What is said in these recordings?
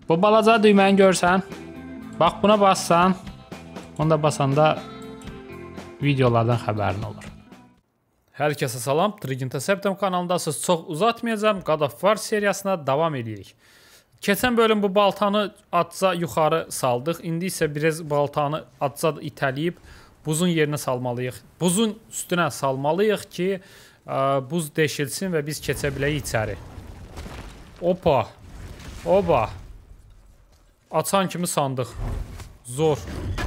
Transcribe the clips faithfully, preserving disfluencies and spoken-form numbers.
Bu balaca düyməni görsən. Bax buna bassan. Onda basanda videolardan xəbərin olur. Hər kəsə salam. Trigintaseptum kanalındasınız. Çox uzatmayacağım. God of War seriyasına davam edirik. Keçən bölüm bu baltanı atca yuxarı saldıq. İndi isə biraz baltanı atca itələyib buzun yerinə salmalıyıq. Buzun üstünə salmalıyıq ki, buz deşilsin və biz keçə bilək içəri. Opa. Oba. Açan kimi sandıq. Zor.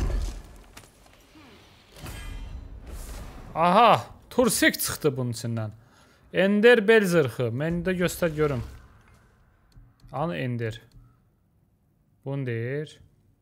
Aha. Tursik çıxdı bunun içindən. Ender bel zırxı. Məni də göstər görüm. Anı Ender. Bunu deyir.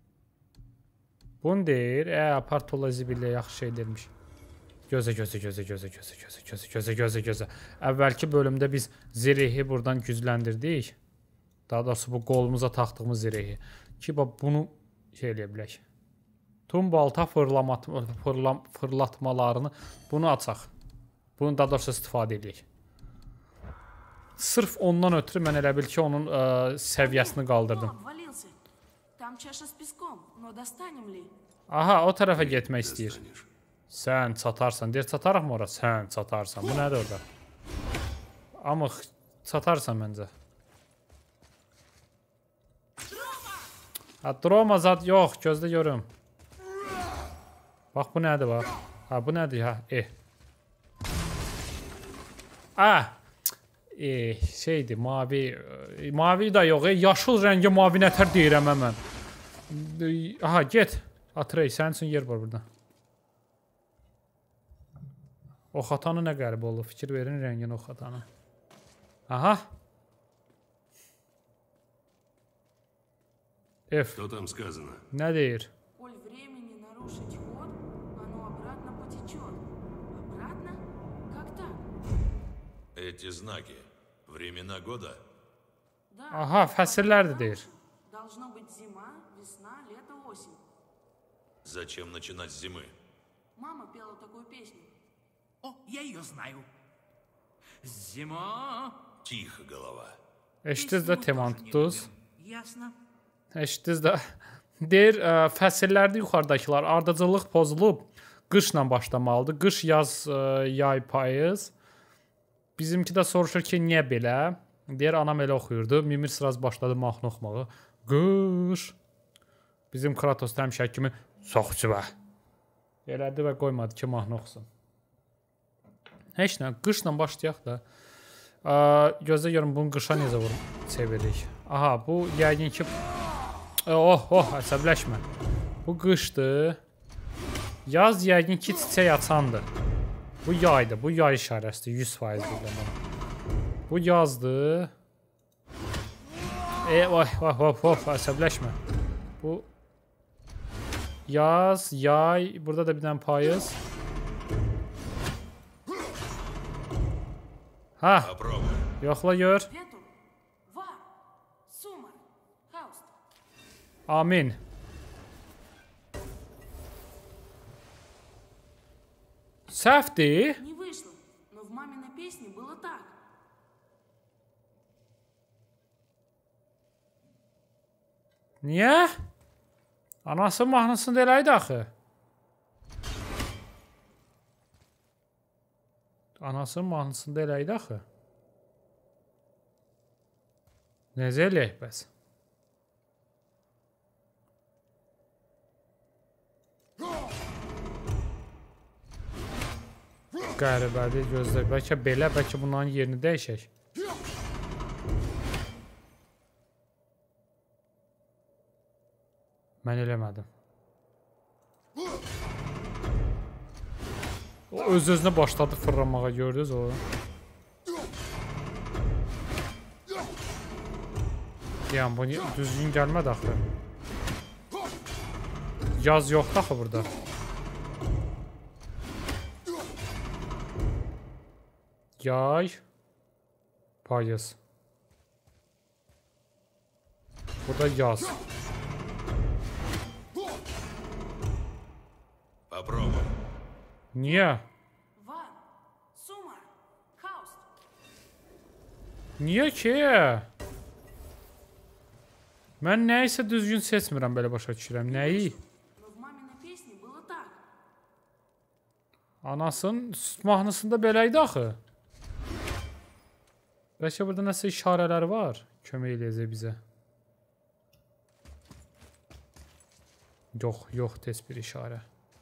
Bunu deyir. E, apartola zibillə yaxşı şey deyilmiş. Gözə, gözə, gözə, gözə, gözə, gözə, gözə, gözə, gözə, gözə. Əvvəlki bölümdə biz zirehi buradan gücləndirdik. Daha doğrusu bu qolumuza taxdığımız zirehi. Ki, bunu şey eləyə bilək. Tüm balta fırlam, fırlatmalarını bunu açaq. Bunu daha doğrusu istifadə edək. Sırf ondan ötürü mən elə bil ki, onun ə, səviyyəsini qaldırdım. Aha, o tərəfə getmək istəyir. Sən çatarsan. Deyir, çataraq mı ora? Sən çatarsan. Bu nədir orada? Amma çatarsan məncə. Ha, droma zad yox. Gözdə görüm. Bax, bu nədir, bax. Ha, bu nədir, ha? E. Ah. E, şeydir, mavi. Mavi da yox, e. Yaşıl rəngi mavi nətər deyirəm həmən. Aha, get. Atrey, sənin üçün yer var burada. Ox atanı nə qəribə olur? Fikir verin rəngin ox atanı. Aha. F. Nə deyir? Эти знаки. Времена года? Aha, fəsillərdir deyir. Должно быть зима, весна, лето, осень. Зачем начинать с зимы? Мама пела такую песню. О, я ее знаю. Зима. Тихо, голова. Eşitiz də teman tutduz. Ясно. Eşitiz də. Deyir, ə, fəsillərdə yuxarıdakılar ardıcıllıq pozulub qışla başlamalıdır. Qış, yaz, ə, yay, payız. Bizimki də soruşur ki, niyə belə? Deyir, anam elə oxuyurdu. Mimir sıraz başladı mahnı oxumağı. Qış. Bizim Kratos həmişə kimi soxçu və. Elədi və qoymadı ki, mahnı oxusun. Heç nə, qışla başlayaq da. Ə, gözlə görüm, bunu qışa necə vurum, çeviririk. Aha, bu yəqin ki... Oh, oh, əsəbləşmə. Bu qışdır. Yaz yəqin ki, çiçək açandır. Bu yaydır, bu yay işarəsidir, yüz faiz bildirəm. Bu yazdır. E, vay, vay, vay, vay, əsəbləşmə. Bu yaz, yay, burada da bir dənə payız. Ha, yoxla gör. Amin. Səhvdir. Не вышло, но в маминой песне было так. Niyə? Anası mahnısında eləydi axı. Anasının mahnısında eləydi axı. Necə eləyək bəs? Qəribədir, gözlə. Bəlkə belə, bəlkə bunların yerini dəyişək. Mən eləmədim. O öz-özünə başladı fırlanmağa, gördünüz o. Yəni, bu düzgün gəlmədi axı. Yaz yoxdur axı burada. Yay. Payız. Burada yaz. Попробуй. Niye? Var, sumar, kaust. Niye ki? Mən nəyisə düzgün seçmirəm, belə başa düşürəm. Nəyi? Но в маминой песне было так. Anasının süt mahnısında belə idi axı. Bəlkə burada nəsə işarələr var. Kömək eləyəcək bizə. Yox, yox, tez bir işarə.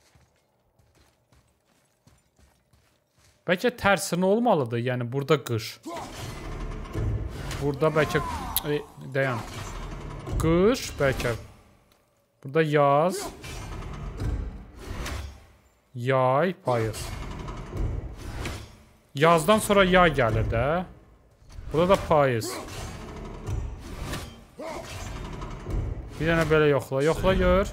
Bəlkə tərsini olmalıdır, yəni burada qış. Burada bəlkə... E, dayan. Qış, bəlkə. Burada yaz. Yay, payız. Yazdan sonra yay gəlir də. Burada da payız. Bir dənə belə yoxla. Yoxla gör.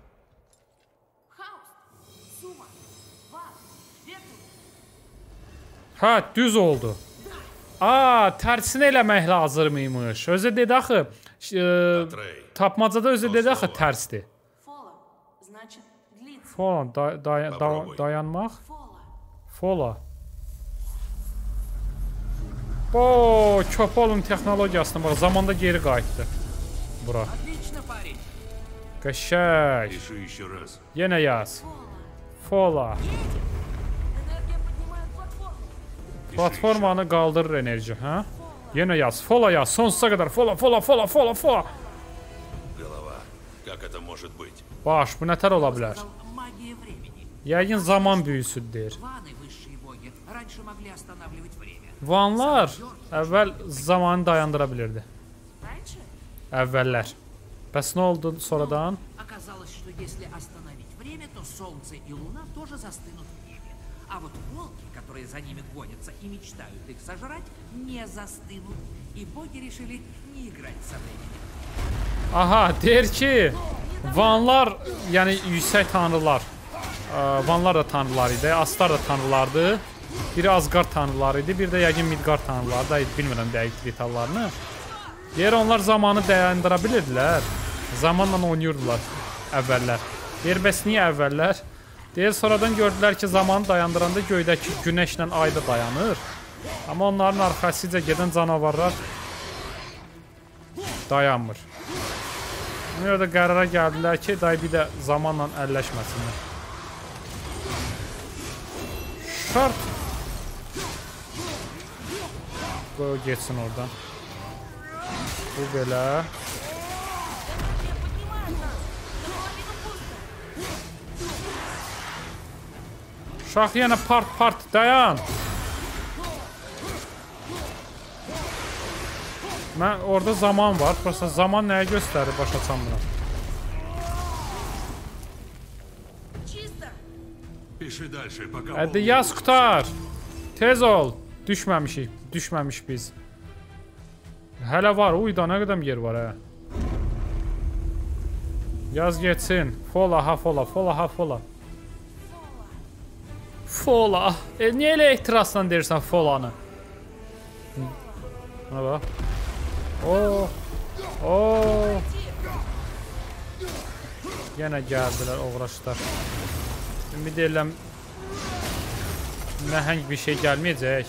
Hə, düz oldu. Aa, tərsini eləmək lazımıymış. Özü dedi axı, e, tapmacada özü dedi axı tərsdir. Фола значит длиться. Fola, da, da, da, dayanmaq. Фола. Fola. O, köpolun texnologiyasına bax, zamanda geri qayıtdı. Bura. Отлично, парень. Qəşəng. Пиши еще раз. Yenə yaz. Fola. Энергия поднимает платформу. Platformanı qaldırır enerji, hə? Yenə yaz. Fola yaz. Sonsuza qədər. Fola, fola, fola, fola, fola. Голова. Как это может быть? Baş, bu nətər ola bilər? Сказал, магия времени. Yəqin zaman büyüsüdür. Ваны, высшие боги, раньше могли останавливать время. Vanlar əvvəl zamanı dayandıra bilirdi. Раньше Əvvəllər. Bəs nə oldu sonradan? Оказалось, что если остановить время, то Солнце и Луна тоже застынут в небе. А вот волки, которые за ними гонятся и мечтают их сожрать, не застынут. И боги решили не играть со временем. Aha, deyir ki, Vanlar, yəni yüksək tanrılar. Ə, Vanlar da tanrılar idi, Astar da tanrılardı. Biri Asgard tanrıları idi, bir də yəqin Midgard tanrıları da, bilmirəm dəqiq detallarını. Deyir, onlar zamanı dayandıra bilirdilər. Zamanla oynayırdılar əvvəllər. Deyir, bəs niyə əvvəllər? Deyir, sonradan gördülər ki, zamanı dayandıranda göydəki günəşlə ay da dayanır. Amma onların arxasıca gedən canavarlar dayanmır. Ona görə də qərara gəldilər ki, day bir də zamanla əlləşməsinlər. Şart. Qoy o geçsin oradan. Bu belə. Şax yenə part part dayan. Mən orada zaman var. Prosta zaman nəyə göstərir başa çam buna. чисто. Пиши дальше, пока... Hadi yaz qutar. Tez ol. Düşməmişik. Düşməmiş biz. Hələ var. Uyda nə qədər yer var hə. Yaz geçsin. Fola ha fola. Fola ha fola. Fola. E, niyə elə ehtirasla deyirsən folanı? Buna bax. Oo. Oo. Yenə gəldilər uğraşlar. Ümid edirəm nəhəng bir şey gəlməyəcək.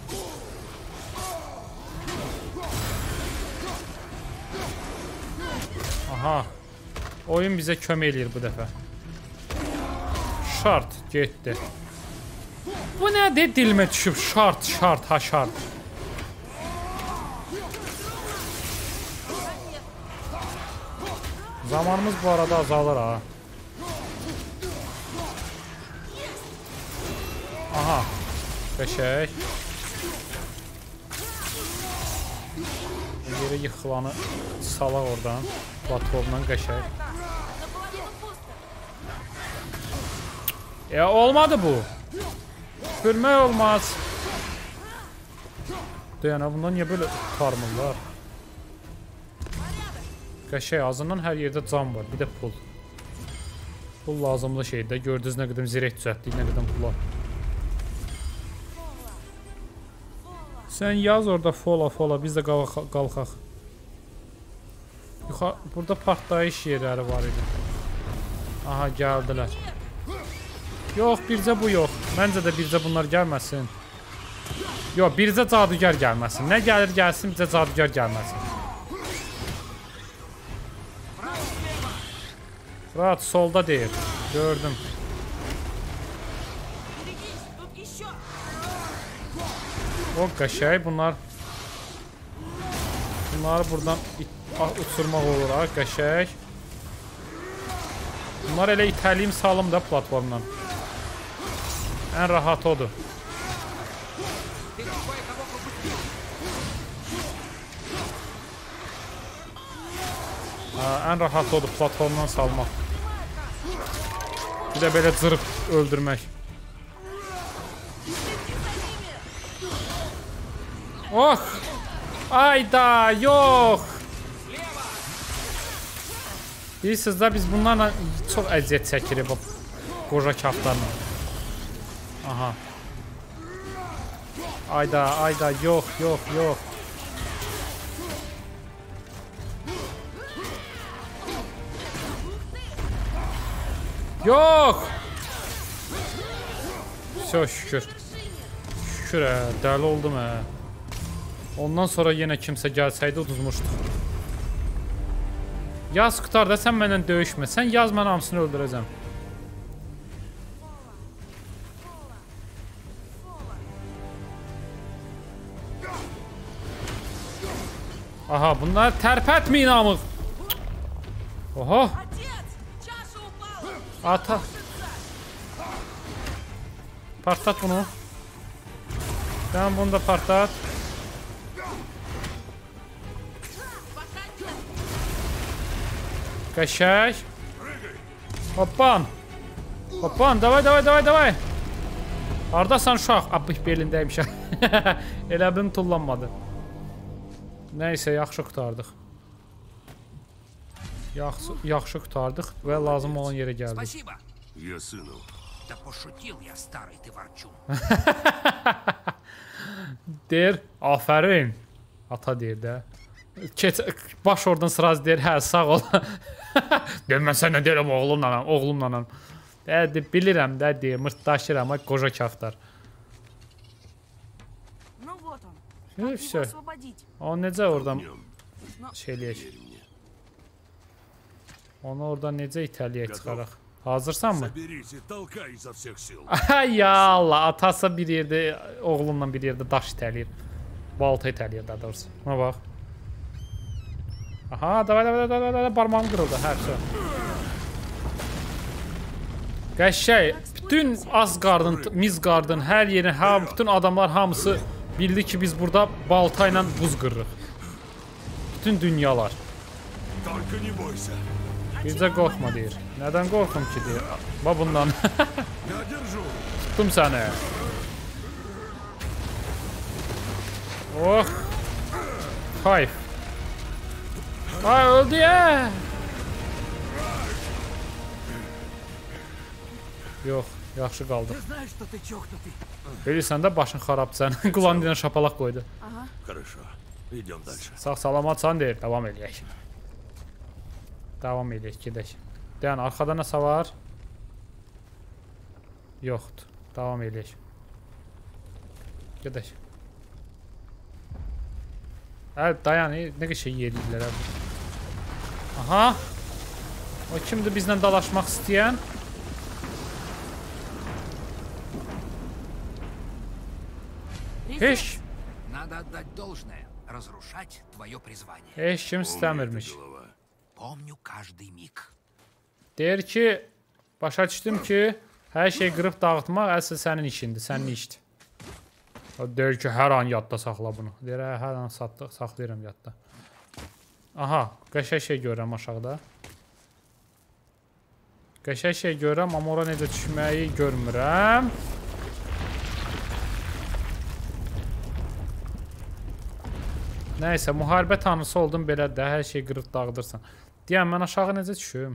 Aha. Oyun bizə kömək eləyir bu dəfə. Şart getdi. Bu nədir dilimə düşüb? Şart, şart, ha şart. Zamanımız bu arada azalır ha. Aha. Qəşəng. Yerə yıxılanı salaq oradan. Platformdan qəşəng. Ya olmadı bu. Bölmək olmaz. Deyənə bundan niyə belə tarmırlar? Qəşəng, azından hər yerdə cam var, bir də pul. Pul lazımlı şeydə. Gördünüz nə qədər zirək düzəltdik, nə qədər pula. Sən yaz orada fola fola, biz də qalxaq. Burada partlayış yerləri var idi. Aha, gəldilər. Yox, bircə bu yox. Məncə də bircə bunlar gəlməsin. Yox, bircə cadugar gəlməsin. Nə gəlir gəlsin, bircə cadugar gəlməsin. Fırat solda deyir. Gördüm. Берегись, тут еще. O qəşəng bunlar. Bunları buradan uçurmaq olur ha, qəşəng. Bunlar elə itəliyim salım da platformdan. Ən rahat odur. Ha, ən rahat odur platformdan salmaq. Bir də belə cırıb öldürmək. Oh! Ayda, yox! Bilirsiniz də biz bunlarla çox əziyyət çəkirik bu qoca kaflarla. Aha. Ayda, ayda, yox, yox, yox. Yox! Çox şükür. Şükür hə, dəli oldum hə. Ondan sonra yenə kimsə gəlsəydi uduzmuşduq. Yaz qutarda sən mənlə döyüşmə. Sən yaz mən hamısını öldürəcəm. Aha, bunlar tərpətməyin amıq. Oha. Ata. Partlat bunu. Sen bunu da partlat. Qəşəng. Hoppan. Hoppan, davay, davay, davay, davay. Hardasan uşaq? Abih belindəymişəm. Elə bilim tullanmadı. Nəysə, yaxşı qutardıq. Yaxşı, yaxşı qutardıq və lazım olan yerə gəldik. Спасибо. Я сыну. Да пошутил я, старый ты ворчун. Deyir, afərin. Ata deyir də. Keç, baş oradan sıraz deyir, hə, sağ ol. Deyir, mən sənə deyirəm, oğlumla, oğlumla. Deyir, bilirəm də, deyir, mırtdaşıram, qoca kaftar. Ну вот он. Ну, Как всё. его освободить? O necə oradan Днем. şey eləyək? Верь мне. Onu oradan necə itələyək çıxaraq? Hazırsanmı? Соберись и толкай изо всех сил. Ya Allah, atası bir yerdə, oğlunla bir yerdə daş itələyir. Balta itələyir daha doğrusu. Buna bax. Aha, davay, davay, davay, davay, parmağım qırıldı, hər şey. Qəşəng, bütün Asgardın, Midgardın, hər yerin, ham, bütün adamlar hamısı bildi ki biz burada balta ilə buz qırırıq. Bütün dünyalar. Только не бойся. Bircə qorxma deyir. Nədən qorxum ki deyir. Bax bundan. Я держу. Tuttum səni. Oh. Hayf. Ay öldü ya. Yox, yaxşı qaldıq. Ты знаешь, что ты чокнутый. Bilirsən də başın xarabdır sən. Qulan dinə şapalaq qoydu. Хорошо. Идем дальше. Sağ salamatsan deyir. Davam eləyək. Davam eləyək, gedək. Dayan, arxada nəsə var? Yoxdur. Davam eləyək. Gedək. Əl, dayan, nə qəşəng yerliyirlər əl. Aha. O kimdir bizlə dalaşmaq istəyən? Heç, Надо отдать должное. Разрушать твое призвание. heç kim Помни это, istəmirmiş. голова. Помню каждый миг. Deyir ki, başa düşdüm ki, hər şey qırıb dağıtmaq əsl sənin işindir, sənin işdir. O deyir ki, hər an yadda saxla bunu. Deyir, hə, hər an satdıq, saxlayıram yadda. Aha, qəşəng şey görürəm aşağıda. Qəşəng şey görürəm, amma ora necə düşməyi görmürəm. Nəysə, müharibə tanrısı oldum belə də, hər şey qırıb dağıdırsan. Deyəm, mən aşağı necə düşüm?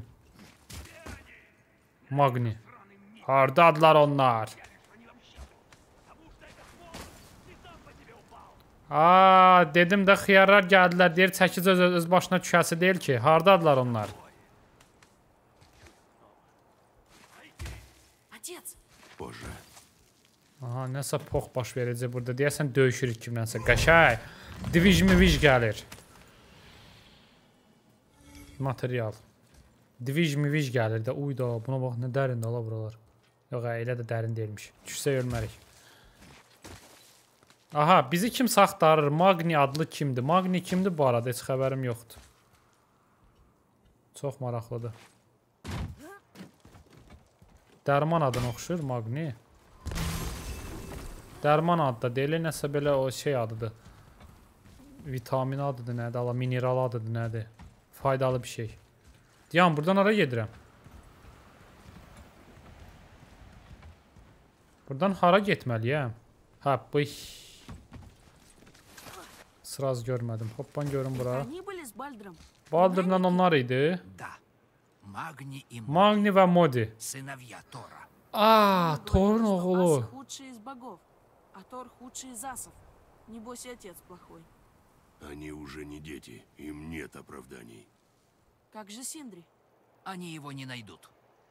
Magni. Hardadılar onlar? Aa, dedim də xiyarlar gəldilər, deyir, çəkic öz, öz başına düşəsi deyil ki. Hardadılar onlar? Отец, Позже. Aha, nəsə pox baş verəcək burada. Deyəsən döyüşürük kimlənsə. Qəşəng. Division-miviş gəlir. Material. Divij mivij gəlir də. Uy da, buna bax nə dərindir ala buralar. Yox, elə də dərin deyilmiş. Düşsə ölmərik. Aha, bizi kim saxtarır? Magni adlı kimdir? Magni kimdir bu arada? Heç xəbərim yoxdur. Çox maraqlıdır. Dərman adına oxşur Magni. Dərman adı da deyil, nəsə belə o şey adıdır. Vitamin adıdır, nədir? Allah, mineral adıdır, nədir? Faydalı bir şey. Deyəm, buradan ara gedirəm. Buradan hara getməliyəm? Hə, bu... Sıraz görmədim. Hoppan görün bura. Они были с Бальдром. Baldırla onlar idi. Да. Магни и Magni və Modi. сыновья Тора. Aa, Thor'un Говорили, что oğlu. асы худший из богов, а Тор худший из асов. Небось и отец плохой. Они уже не дети, им нет оправданий. Как же Синдри? Они его не найдут.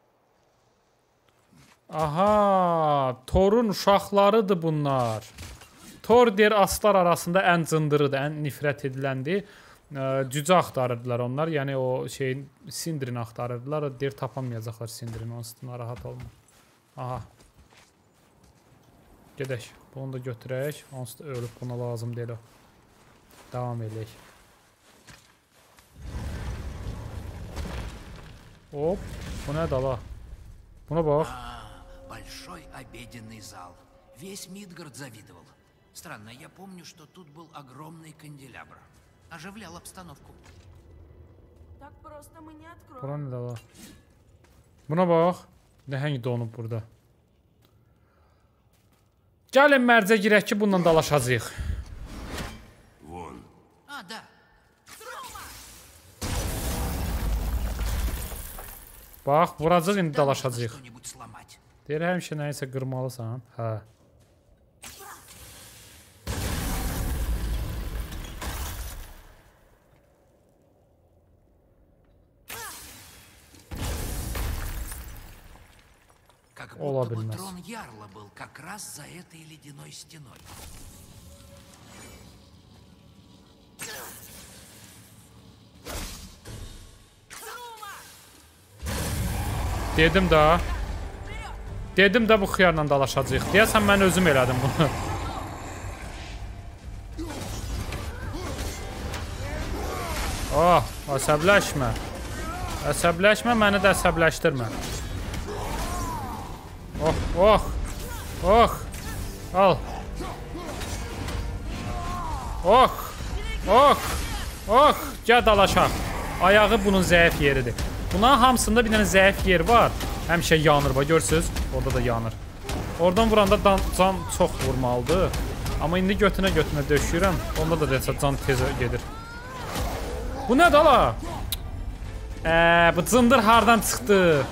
Aha, Thor'un uşaqlarıdır bunlar. Thor deyir aslar arasında ən cındırıdır, ən nifrət ediləndir. Cücə axtarırdılar onlar, yəni o şeyin Sindrini axtarırdılar. Deyir tapamayacaqlar Sindrini, onsuz narahat olma. Aha. Gedək, bunu da götürək. Onsuz da ölüb, buna lazım deyil o. Devam edək. Hop, bu nədir ala? Buna bax. Большой обеденный зал. Весь Мидгард завидовал. Странно, я помню, что тут был огромный канделябр. Оживлял обстановку. Так просто мы не откроем. Bura nədir ala? Buna bax. Nəhəng donub burada. Gəlin mərcə girək ki, bununla dalaşacağıq. Вон. А, да. Bax, vuracaq indi Да нужно dalaşacağıq. что-нибудь сломать. Deyir, həmişə nəyisə qırmalısan. Hə. Как Ола будто бы bilməz. трон Ярла был как раз за этой ледяной стеной. Dedim də. Dedim də bu xiyarla dalaşacağıq. Deyəsən mən özüm elədim bunu. Oh, əsəbləşmə. Əsəbləşmə, məni də əsəbləşdirmə. Oh, oh. Oh. Al. Oh. Oh. Oh. Gəl dalaşaq. Ayağı bunun zəif yeridir. Bunların hamısında bir dənə zəif yer var. Həmişə yanır, bax görürsüz? Orada da yanır. Oradan vuranda can çox vurmalıdır. Amma indi götünə götünə döşüyürəm. Onda da desə can tez gedir. Bu nədir ala? Eee, bu cındır hardan çıxdı?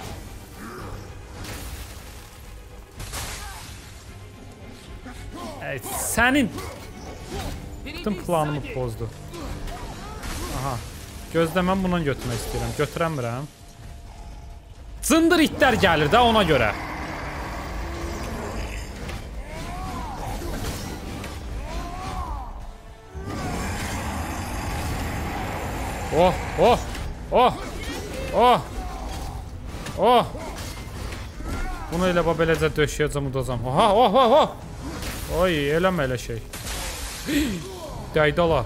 Ey, sənin bütün planımı pozdu. Aha. Gözlə, mən bundan götürmək istəyirəm. Götürəmirəm. Cındır itlər gəlir də ona görə. Oh, oh, oh, oh, oh. Bunu elə bax beləcə döşəyəcəm, udacam. Oha, oh, oh, oh. Oy, eləmə elə şey. Dəydi ala.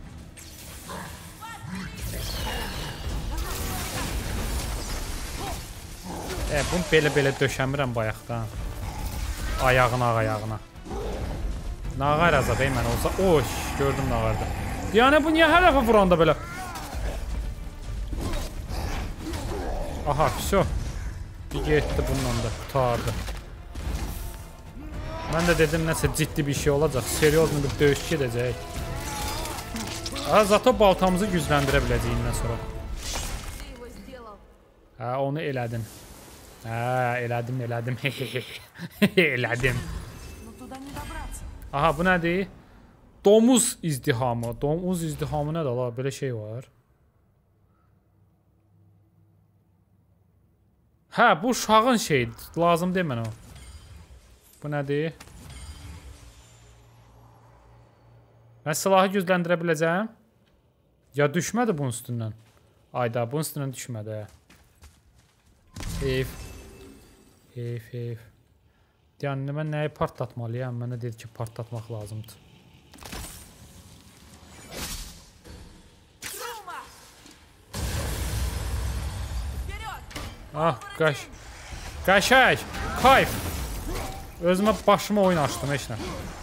E, bunu belə-belə döşəmirəm bayaqdan. Ayağına, ayağına. Nağar azad, ey mən olsa. Oş, gördüm nağarda. Yəni bu niyə hər dəfə vuranda belə? Aha, vəsə. Bir getdi bununla da, qutardı. Mən də dedim, nəsə ciddi bir şey olacaq. Seriozlu bir döyüş gedəcək. Ha, zato baltamızı gücləndirə biləcəyindən sonra. Hə, onu elədin. Hə, elədim, elədim. Elədim. Но туда не добраться. Aha, bu nədir? Domuz izdihamı. Domuz izdihamı nədir ala? Belə şey var. Hə, bu uşağın şeydir. Lazım deyil mənə o. Bu nədir? Mən silahı gücləndirə biləcəm. Ya düşmədi bunun üstündən? Ayda, bunun üstündən düşmədi. Heyf. Heyf, heyf. Yəni mən nəyi partlatmalıyam? Mənə dedi ki, partlatmaq lazımdır. Ah, qaş. Qaşək. Kayf. Özümə başıma oyun açdım heç nə.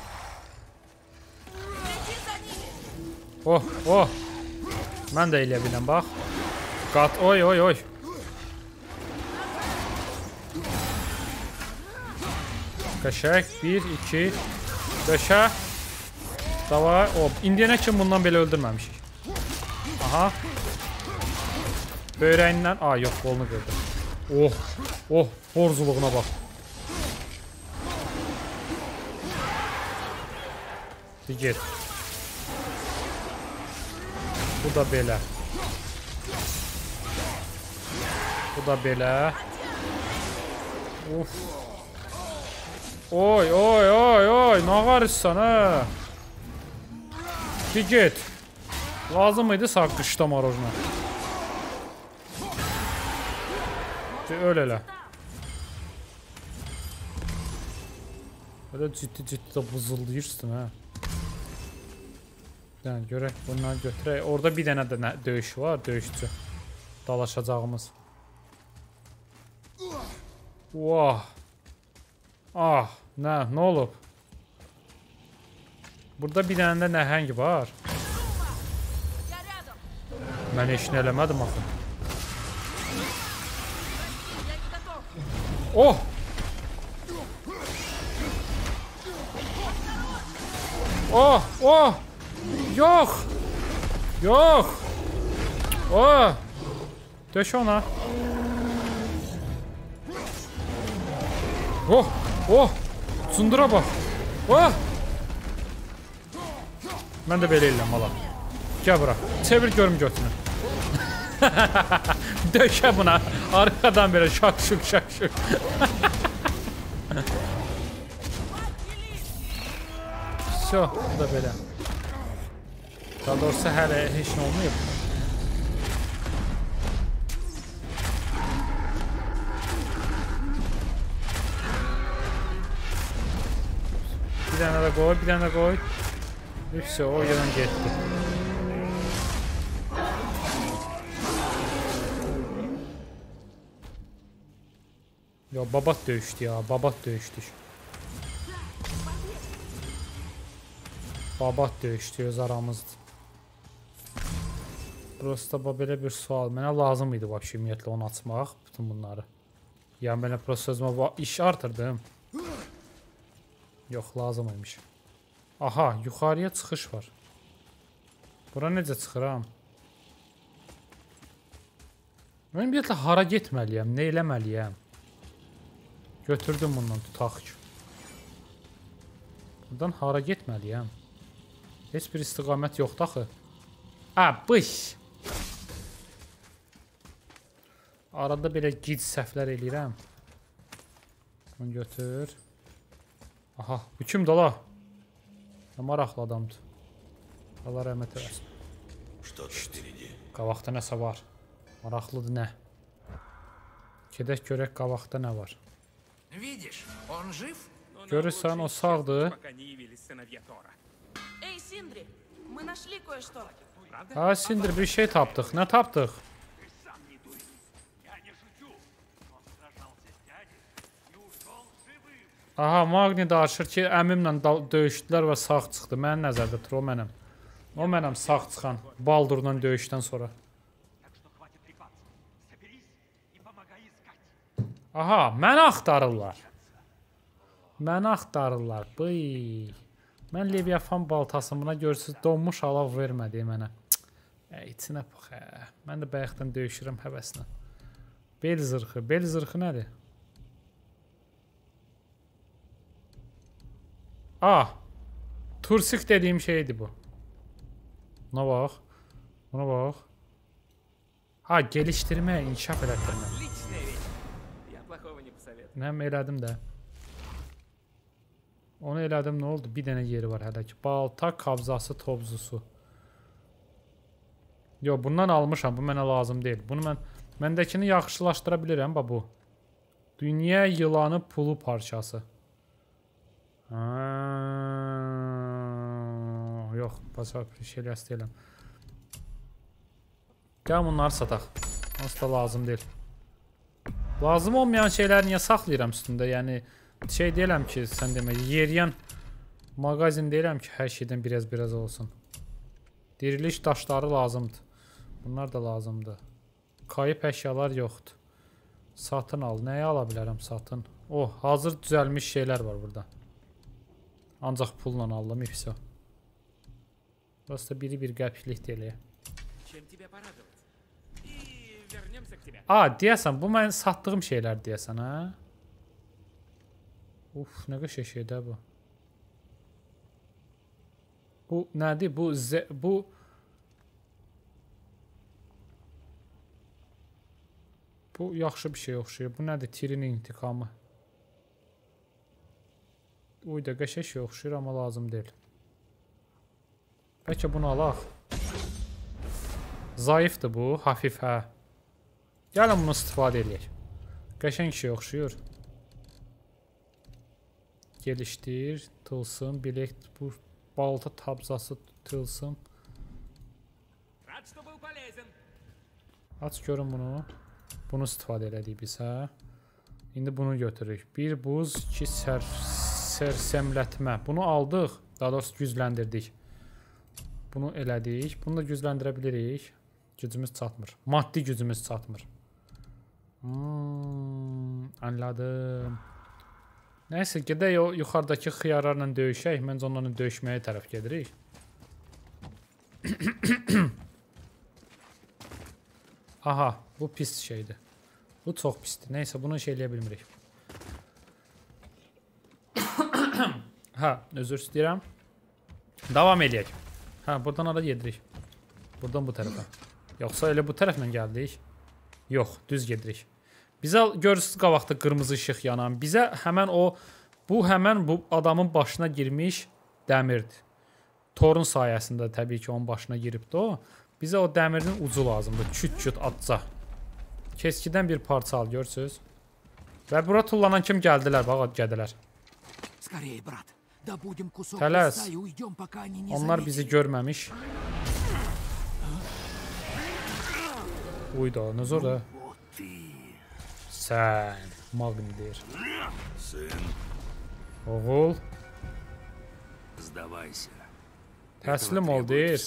Oh, oh. Mən də eləyə biləm, bax. Qat, oy, oy, oy. Qaşək. Bir, iki. Döşə. Davay. Hop. İndiyənə kimi bundan belə öldürməmişik. Aha. Böyrəyindən. Aa, yox, qolunu gördüm. Oh, oh, borzuluğuna bax. Get. Bu da belə. Bu da belə. Of. Oy, oy, oy, oy. Nə qarışsan, ha? Ki, get. Lazım idi sağ qışda marojna. Öl elə. Böyle ciddi-ciddi də buzullayırsın, ha. Yəni, görək, bunları götürək. Orada bir dənə də döyüş var, döyüşçü. Dalaşacağımız. Vah. Ah, nə, nə olub? Burada bir dənə də nəhəng var. Mən heç nə eləmədim, axı. Oh! Oh! Oh! Yox! Yox! Oh! Döş ona. Oh! Oh! Sundura bax. Oh! Mən də belə eləyəm, ala. Gəl bura. Çevir görüm götünü. Döşə buna. Arkadan belə şak şuk şak şuk. Şo, bu da belə. Daha doğrusu hələ heç nə olmayıb. Bir dənə də qoy, bir dənə də qoy. Hepsi o yerdən getdi. Ya babat döyüşdü ya, babat döyüşdük. Babat döyüşdü öz aramızdır. Prosta belə bir sual. Mənə lazım idi vəbşi ümumiyyətlə onu açmaq, bütün bunları. Yəni mənə prosta özümə iş artırdım. Yox, lazım imiş. Aha, yuxarıya çıxış var. Bura necə çıxıram? Mən ümumiyyətlə hara getməliyəm, nə eləməliyəm? Götürdüm bundan, tutaq ki. Buradan hara getməliyəm? Heç bir istiqamət yoxdur axı. A, bış! Arada belə gic səhvlər eləyirəm. Bunu götür. Aha, bu kimdir ola? Nə maraqlı adamdır. Allah rəhmət eləsin. Qabaqda nəsə var. Maraqlıdır nə? Gedək görək qabaqda nə var. Görürsən, o sağdır. Ha, Sindri, bir şey tapdıq. Nə tapdıq? Aha, Magni danışır ki, əmimlə döyüşdülər və sağ çıxdı. Mənim nəzərdə tur, o mənəm. O mənəm sağ çıxan, Baldurla döyüşdən sonra. Aha, məni axtarırlar. Məni axtarırlar. Bıy. Mən Leviathan baltasını buna görürsünüz, donmuş alav vermədi mənə. Ə, içinə bax, ə. Mən də bayaqdan döyüşürəm həvəsinə. Bel zırxı. Bel zırxı nədir? Ah, Tursik dediyim şeydi bu. Buna bax. Buna bax. Ha, geliştirmə, inkişaf elətdirmə. Nəm elədim də. Onu elədim, nə oldu? Bir dənə yeri var hələ ki. Balta, kabzası, tobzusu. Yo, bundan almışam, bu mənə lazım deyil. Bunu mən, məndəkini yaxşılaşdıra bilirəm, bax bu. Dünya yılanı pulu parçası. Ha, yox, başqa bir şeylər istəyirəm. Gəl bunları sataq. Asla lazım deyil. Lazım olmayan şeyləri niyə saxlayıram üstündə? Yəni şey deyirəm ki, sən demə, yeriyən mağazin deyirəm ki, hər şeydən biraz-biraz olsun. Diriliş daşları lazımdır. Bunlar da lazımdır. Kayıp əşyalar yoxdur. Satın al. Nəyə ala bilərəm satın? Oh, hazır düzəlmiş şeylər var burada. Ancaq pulla aldım, ifsə. Burası da biri bir qəpiklik deyil. A, deyəsən, bu mən satdığım şeylər deyəsən, hə? Uf, nə qəşəng şeydir bu. Bu nədir? Bu bu Bu yaxşı bir şey oxşayır. Bu nədir? Tirinin intiqamı. Uy da qəşəng şey oxşayır, amma lazım deyil. Bəlkə bunu alaq. Zayıfdır bu, hafif, hə. Gəlin bunu istifadə edək. Qəşəng şey oxşayır. Gelişdir, tılsım, bilek, bu balta tabzası tılsım. Aç görün bunu. Bunu istifadə elədik biz, hə. İndi bunu götürürük. Bir buz, iki sər, sərsəmlətmə. Bunu aldıq. Daha doğrusu gücləndirdik. Bunu elədik. Bunu da gücləndirə bilirik. Gücümüz çatmır. Maddi gücümüz çatmır. Hmm, anladım. Nəysə, gedək o yuxarıdakı xiyarlarla döyüşək. Məncə onlarla döyüşməyə tərəf gedirik. Aha, bu pis şeydir. Bu çox pisdir. Nəysə, bunu şey eləyə bilmirik. Hə, özür istəyirəm. Davam eləyək. Hə, buradan ara gedirik. Buradan bu tərəfə. Yoxsa elə bu tərəflə gəldik. Yox, düz gedirik. Bizə görürsünüz qabaqda qırmızı işıq yanan. Bizə həmən o, bu həmən bu adamın başına girmiş dəmirdir. Torun sayəsində təbii ki, onun başına giribdi o. Bizə o dəmirin ucu lazımdır. Küt-küt atca. Keskidən bir parça al, görürsünüz. Və bura tullanan kim gəldilər? Bax, gedilər. Tələs. Onlar bizi görməmiş. Uyda, nə zor da. Sən, Magni deyir. Oğul. Təslim ol, deyir.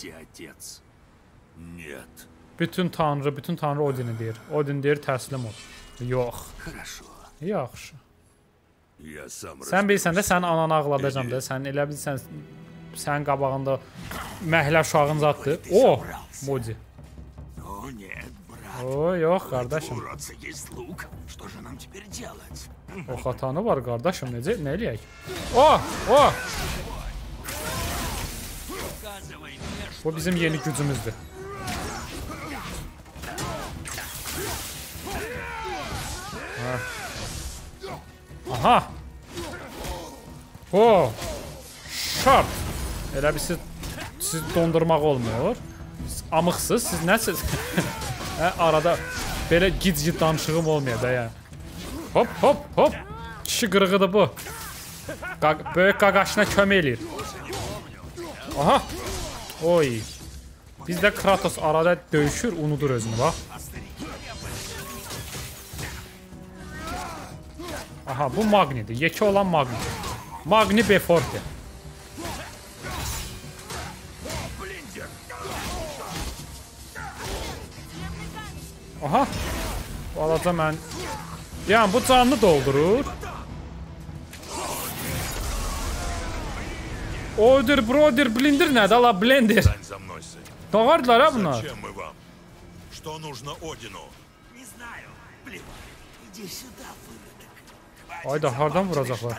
Bütün tanrı, bütün tanrı Odin'i deyir. Odin deyir, təslim ol. Yox. Yaxşı. Sən bilsən də sənin ananı ağladacam da. Sən elə bilsən, sənin qabağında məhlə uşağın zaddır. O, Modi. O, yox, qardaşım. O xatanı var, qardaşım. Necə, nə eləyək? O, o. Bu bizim yeni gücümüzdür. Aha. O. Şart. Elə bir siz, siz dondurmaq olmuyor. Siz amıqsınız, siz nəsiz? Hə, arada belə gid-gid danışığım olmuyor da ya. Hop, hop, hop. Kişi qırığıdır bu. Qa böyük qaqaşına kömək eləyir. Aha. Oy. Bizdə Kratos arada döyüşür, unudur özünü, bax. Aha, bu Magni'dir. Yekə olan Magni. Magni Befort'dir. Aha. Bu alaca mən... Yəni, bu canlı doldurur. Odur, brodir, blindir nədir? Allah, blendir. Doğardılar ha bunlar. Ayda, hardan vuracaqlar?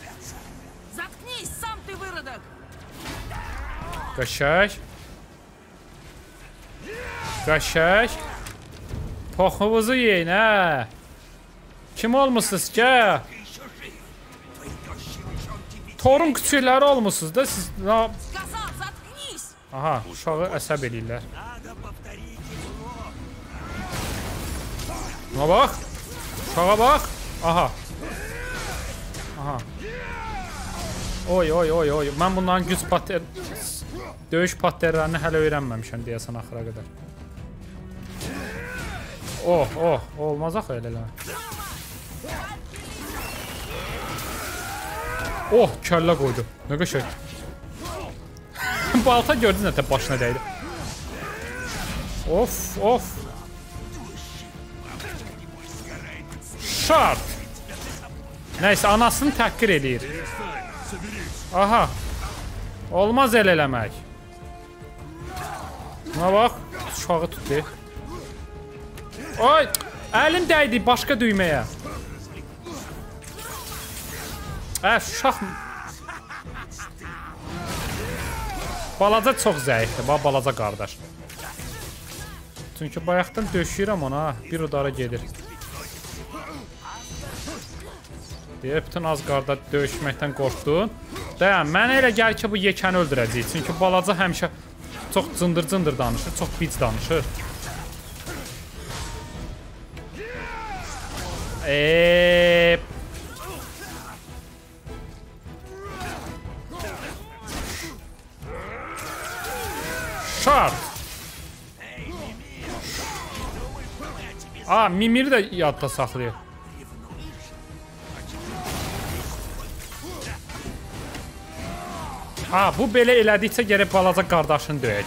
Qəşək. Qəşək. Poxuvuzu yeyin, hə? Kim olmuşsunuz ki? Torun küçükləri olmuşsunuz da siz... Aha, uşağı əsəb eləyirlər. Buna bax. Uşağa bax. Aha. Aha. Oy oy oy oy. Mən bunların güc pater... Döyüş patterlərini hələ öyrənməmişəm deyəsən axıra qədər. Oh oh. Olmaz axı elə eləmə. Oh, kəllə qoydu. Nə qəşəng. Balta gördün nə də başına dəydi. Of of. Şart. Nəysə, anasını təhqir edir. Aha. Olmaz el eləmək. Buna bax, uşağı tutdu. Oy, əlim dəydi başqa düyməyə. Ə, uşaq... Balaca çox zəifdir, bax, balaca qardaş. Çünki bayaqdan döşüyürəm ona, bir udara gedir. Deyə bütün az qarda döyüşməkdən qorxdun. Dayan, mənə elə gəl ki, bu yekəni öldürəcək. Çünki balaca həmişə çox cındır-cındır danışır, çox bic danışır. Eee... Şart! Aa, Mimiri də yadda saxlayır. Ha, bu belə elədikcə gərək balaca qardaşını döyək.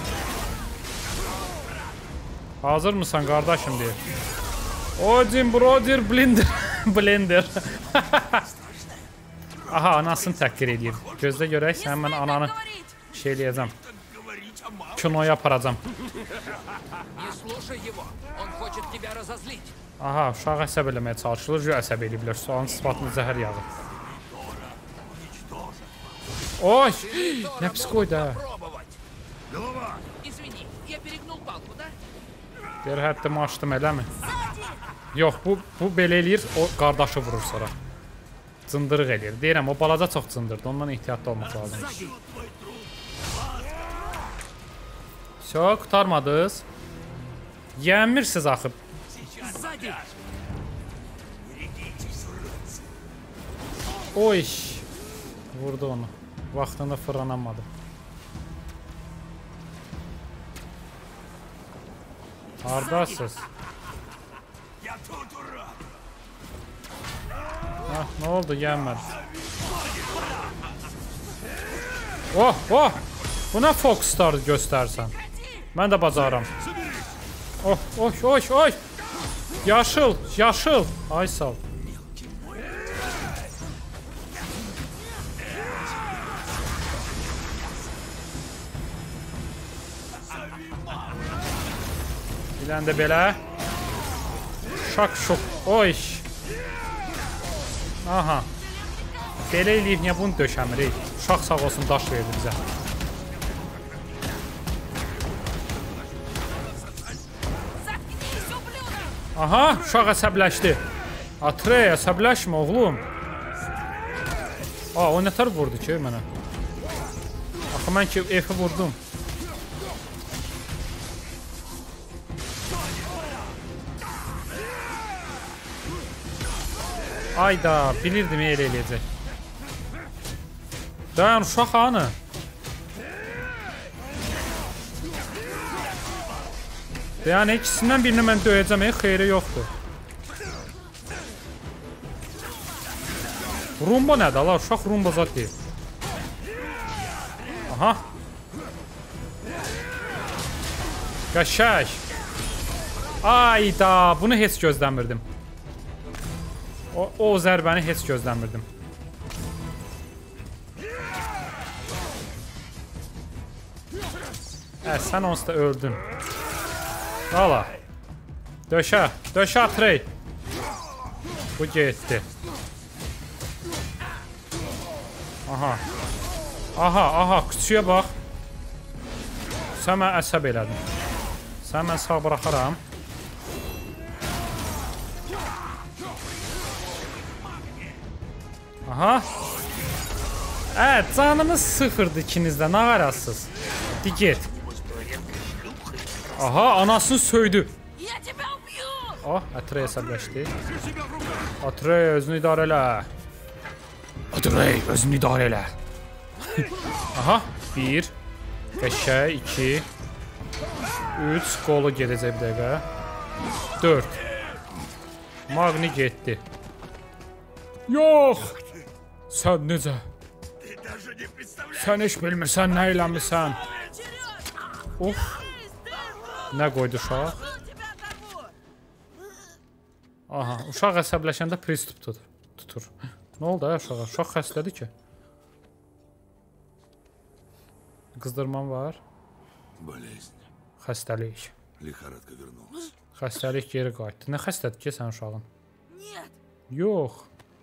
Hazır mısan qardaşım deyir. Odin Brodir Blender. Blender. Aha, anasını təhqir edir. Gözlə görək, sən mən ananı şey eləyəcəm. Kinoya aparacam. Aha, uşağı əsəb eləməyə çalışılır. Jö əsəb eləyiblər. Soğanın sıfatını zəhər yağır. Oy! Nə pis qoydu hə. Deyir, həddimi açdım eləmi? Yox, bu, bu belə eləyir, o qardaşı vurur sonra. Cındırıq eləyir. Deyirəm, o balaca çox cındırdı. Ondan ehtiyatlı olmaq lazım. Çox, qutarmadınız. Yənmirsiniz axı. Oy! Vurdu onu. Vaxtında fırlanamadım. Hardasınız? Ah, nə oldu? Gəlmədi. Oh, oh! Bu nə Fox-lar göstərsən? Mən də bacarım. Oh, oy, oy, oy! Yaşıl, yaşıl! Ay sağ ol. Bilən də belə. Şak şok. Oy. Aha. Belə eləyib niyə bunu döşəmirik? Şaq sağ olsun daş verdi bizə. Aha, uşaq əsəbləşdi. Atrey, əsəbləşmə oğlum. Aa, o nətər vurdu ki mənə? Axı mən ki F-i vurdum. Ayda, bilirdim elə eləyəcək. Dayan, uşaq hanı? Yəni, ikisindən birini mən döyəcəm, xeyri yoxdur. Rumba nədir, Allah, uşaq rumba zat deyil. Aha. Qəşək. Ayda, bunu heç gözləmirdim. O, o zərbəni heç gözləmirdim. Hə, sən onsuz da öldün. Valla. Döşə, döşə Atrey. Bu getdi. Aha. Aha, aha, küçüyə bax. Sən mən əsəb elədin. Sən mən sağ bıraxaram. Aha. Ə, canımız sıfırdı ikinizdə, nə qarasız? Di get. Aha, anasını söydü. Ah, Atrey əsəbləşdi. Atrey, özünü idarə elə. Atrey, özünü idarə elə. Aha, bir. Qəşəy, iki. Üç, qolu gedəcək bir dəqiqə. Dörd. Magni getdi. Yox! Sən necə? Sən heç bilmirsən, nə eləmirsən? Of! Nə qoydu uşaq? Aha, uşaq əsəbləşəndə pristup tutur. tutur. Nə oldu ya uşağa? Uşaq xəstədir ki. Qızdırman var. Xəstəlik. Xəstəlik geri qayıtdı. Nə xəstədir ki sən uşağın? Yox.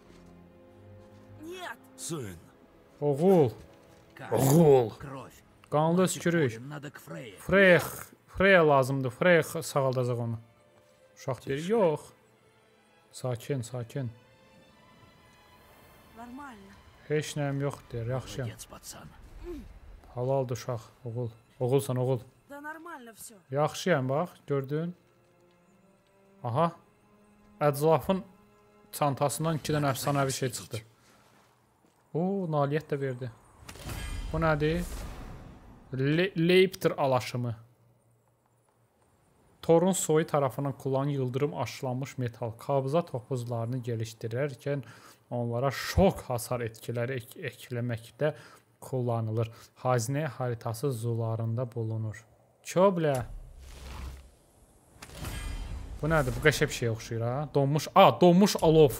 Oğul. Oğul. Qanlı öskürük. Freyx. Freya lazımdır. Freyx sağaldacaq onu. Uşaq deyir, yox. Sakin, sakin. Heç nəyim yox deyir, yaxşıyam. Halaldır uşaq, oğul. Oğulsan, oğul. Yaxşıyam, bax, gördün. Aha. Əclafın çantasından iki dənə əfsanəvi şey çıxdı. Oo, nailiyyət də verdi. Bu nədir? Le Leipzig alaşımı. Torun soyu tarafından kullanılan yıldırım aşılanmış metal qabıza topuzlarını geliştirərkən onlara şok hasar etkiləri ek ekleməkdə kullanılır. Hazine haritası zularında bulunur. Çöblə. Bu nədir? Bu qəşəng bir şey oxşuyur ha. Donmuş, a, donmuş alov.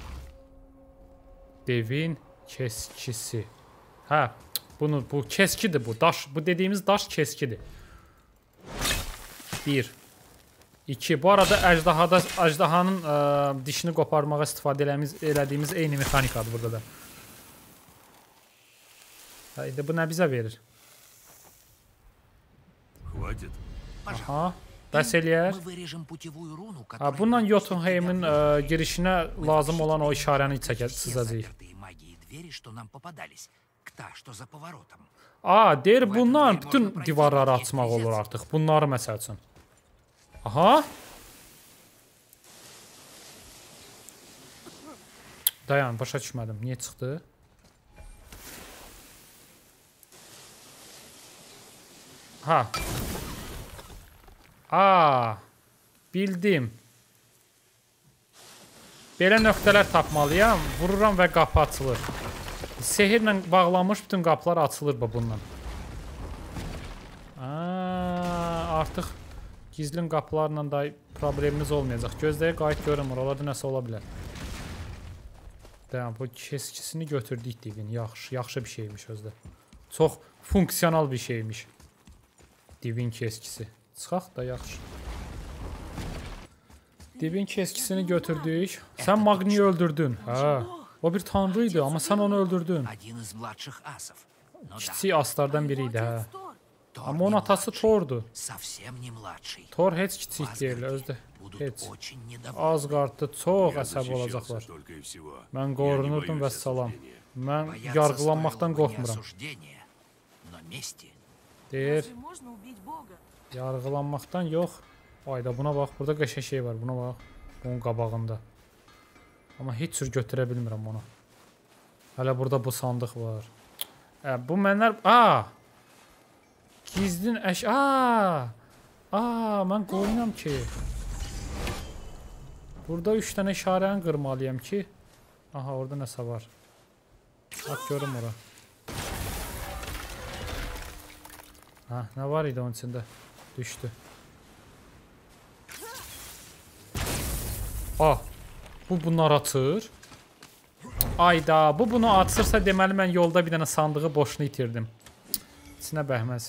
Devin keskisi. Hə, bunu bu keskidir bu. Daş, bu dediğimiz daş keskidir. Bir. İki. Bu arada əjdahada əjdahanın ə, dişini qoparmağa istifadə eləmiz, elədiyimiz eyni mexanikadır burada da. Haydi bu nə bizə verir? Aha. Bəs eləyər. Ha, bununla Jotunheim'in ə, girişinə lazım olan o işarəni çəkəcəyik. Aa, deyir bundan bütün divarları açmaq olur artıq. Bunları məsəl üçün. Aha. Dayan, başa düşmədim. Niyə çıxdı? Ha. Aa. Bildim. Belə nöqtələr tapmalıyam. Vururam və qapı açılır. Sehirlə bağlanmış bütün qapılar açılır bu bundan. Aa, artıq gizlin qapılarla da problemimiz olmayacaq. Gözləyə qayıt görüm, oralarda nəsə ola bilər. Dayan, bu keskisini götürdük divin. Yaxşı, yaxşı bir şeymiş özdə. Çox funksional bir şeymiş. Divin keskisi. Çıxaq da yaxşı. Divin keskisini götürdük. Sən Magni'yi öldürdün. Hə. O bir tanrıydı, amma sən onu öldürdün. Kiçik aslardan biriydi, hə. Amma onun atası Thor'du. Thor heç kiçik deyil, özdə. Heç. Asgard'da çox əsəb olacaqlar. Mən qorunurdum və salam. Mən yargılanmaqdan qorxmuram. Deyir. Yargılanmaqdan yox. Ayda buna bax, burada qəşəng şey var, buna bax. Onun qabağında. Amma heç cür götürə bilmirəm onu. Hələ burada bu sandıq var. Ə, bu mənlər... Aa! Gizlin əş... Aa! Aa, mən qoyunam ki. Burada üç dənə işarəni qırmalıyam ki. Aha, orada nəsə var. Bax, görüm ora. Ha, nə var idi onun içində? Düşdü. Ah! Bu bunlar açır. Ayda, bu bunu açırsa deməli mən yolda bir dənə sandığı boşunu itirdim. İçinə bəhməz.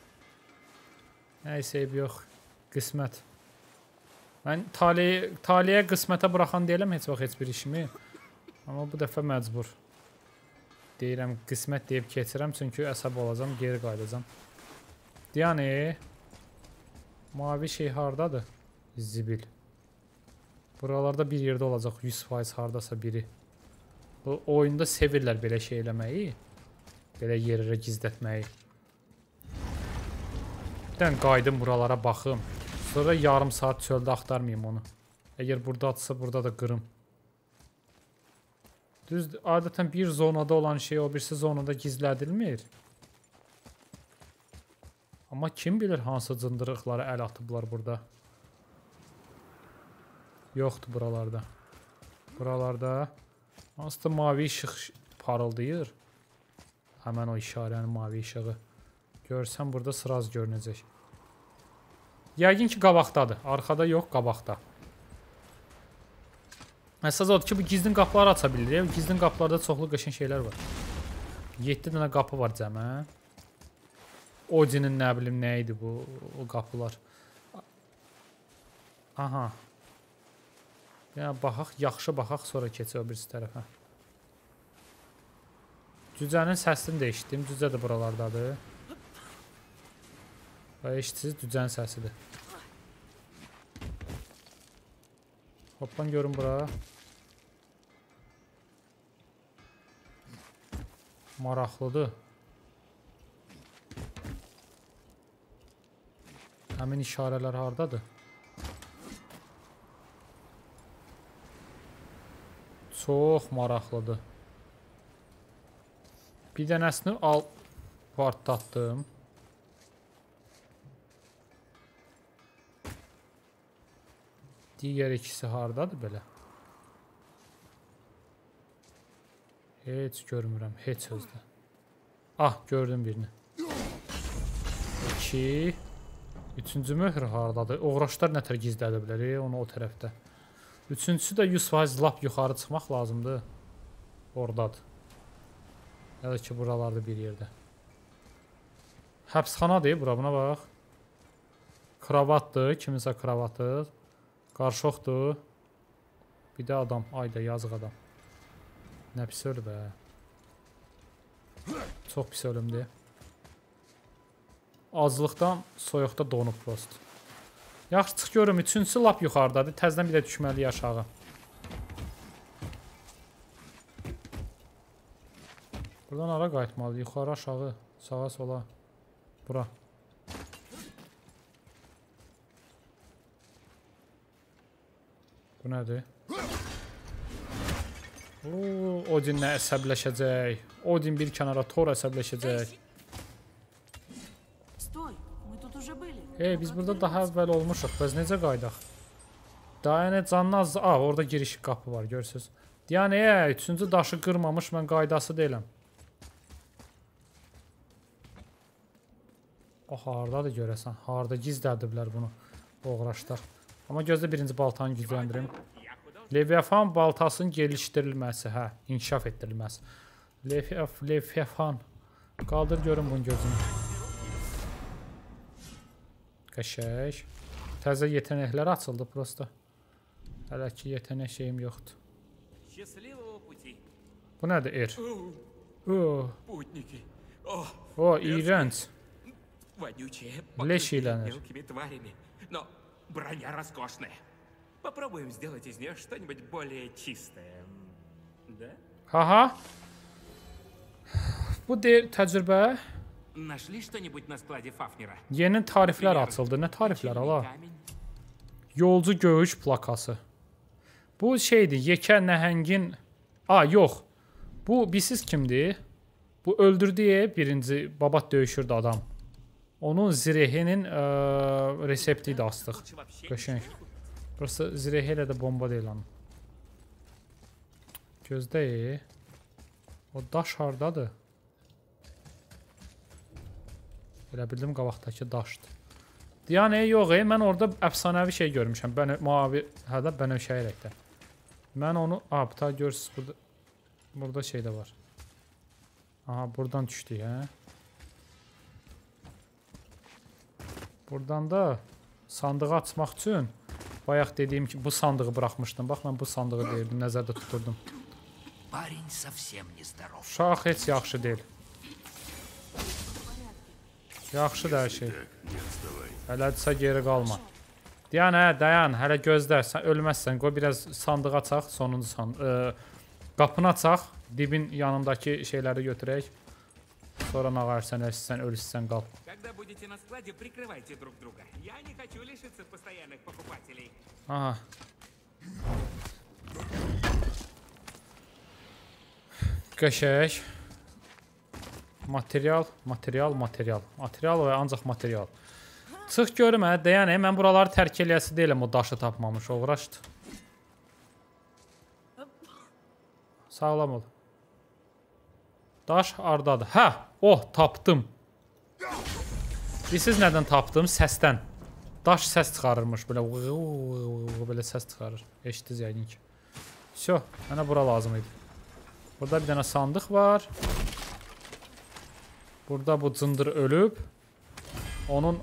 Nəysə, eyb yox. Qismət. Mən taliyə, taliyə qismətə buraxan deyiləm heç vaxt heç bir işimi. Amma bu dəfə məcbur. Deyirəm, qismət deyib keçirəm, çünki əsəb olacam, geri qayıdacam. Yəni, mavi şey hardadır? Zibil. Buralarda bir yerdə olacaq, yüz faiz hardasa biri. Bu oyunda sevirlər belə şey eləməyi. Belə yerlərə gizlətməyi. Bir dən qaydım buralara baxım. Sonra yarım saat çöldə axtarmayayım onu. Əgər burada atsa, burada da qırım. Düz, adətən bir zonada olan şey o birisi zonada gizlədilmir. Amma kim bilir hansı cındırıqlara əl atıblar burada. Yoxdur buralarda. Buralarda hansısa mavi işıq parıldayır. Həmən o işarənin mavi işığı. Görsən burada sıraz görünəcək. Yəqin ki qabaqdadır. Arxada yox, qabaqda. Əsas odur ki, bu gizlin qapıları aça bilir. Gizlin qapılarda çoxlu qəşəng şeylər var. yeddi dənə qapı var cəmə. Odinin nə bilim nə idi bu o qapılar. Aha. Yəni baxaq, yaxşı baxaq, sonra keçək o birisi tərəfə. Cücənin səsini də eşitdim. Cücə də buralardadır. Və eşitsiniz, cücənin səsidir. Hoppan görün bura. Maraqlıdır. Həmin işarələr hardadır? Çox maraqlıdır. Bir dənəsini al partlatdım. Digər ikisi hardadır belə? Heç görmürəm, heç özdə. Ah, gördüm birini. İki. Üçüncü möhür hardadır? Uğraşlar nətər gizlədiblər, onu o tərəfdə. Üçüncüsü də yüz faiz lap yuxarı çıxmaq lazımdır. Oradadır. Ya da ki, buralarda bir yerdə. Həbsxanadır, bura, buna bax. Kravatdır, kiminsə kravatı. Qarşoqdur. Bir də adam, ayda yazıq adam. Nə pis ölüb hə. Çox pis ölümdür. Aclıqdan soyuqda donub prost. Yaxşı, çıx görüm, üçüncüsü lap yuxarıdadır. Təzdən bir də düşməliyik aşağı. Buradan ara qayıtmalı, yuxarı aşağı, sağa sola. Bura. Bu nədir? Oo, Odin nə əsəbləşəcək. Odin bir kənara, Thor əsəbləşəcək. Hey, biz burada daha əvvəl olmuşuq. Biz necə qaydaq? Dayanə canlı az... Ah, orada giriş qapı var, görürsünüz. Yəni, ey, üçüncü daşı qırmamış, mən qaydası deyiləm. Bax, haradadır görəsən. Harada gizlədiblər bunu. Oğraşlar. Amma gözlə birinci baltanı gücləndirim. Leviathan baltasının gelişdirilməsi, hə, inkişaf etdirilməsi. Leviathan. Qaldır görün bunun gözünü. Qəşək. Təzə yetenəklər açıldı prosta. Hələ ki yetenek şeyim yoxdur. Bu nədir er? O, iğrənc. Leş ilənir. Броня роскошная. Попробуем сделать из нее что-нибудь более чистое. Да? Haha. Bu deyir təcrübə. Нашли что-нибудь на складе Фафнера? Yeni tariflər açıldı. Nə tariflər ala? Yolcu göyüş plakası. Bu şeydir, yekə nəhəngin... A, yox. Bu, bilsiz kimdir? Bu öldürdüyü birinci babat döyüşürdü adam. Onun zirehinin ə, resepti də astıq. Qəşəng. Burası zirehə ilə də bomba deyil onun. Gözdəyi. O daş hardadır? Elə bildim qabaqdakı daşdır. Yəni, yox, e, mən orada əfsanəvi şey görmüşəm. Bən mavi, hədə bənövşəyirəkdə. Mən onu... A, bu ta görürsünüz, burada, burada şey də var. Aha, buradan düşdük, hə? Buradan da sandığı açmaq üçün bayaq dediyim ki, bu sandığı buraxmışdım. Bax, mən bu sandığı deyirdim, nəzərdə tuturdum. Uşaq heç yaxşı deyil. Yaxşıdır hər şey. Hələdirsə geri qalma. Dayan, hə, dayan, hələ gözlər, sən ölməzsən. Qoy, biraz sandığı açaq, sonuncu sandığı. Qapını açaq, dibin yanındakı şeyləri götürək. Sonra nağarsan, əlsən, ölürsən, qal. Aha. Qəşəng. Material, material, material. Material və ancaq material. Çıx görüm, hə, deyən, mən buraları tərk eləyəsi deyiləm, o daşı tapmamış, uğraşdı. Sağlam ol. Daş ardadır. Hə, oh, tapdım. Bilirsiniz nədən tapdım? Səsdən. Daş səs çıxarırmış, belə belə səs çıxarır. Eşitdiniz yəqin ki. Всё, mənə bura lazım idi. Burada bir dənə sandıq var. Burada bu cındır ölüb. Onun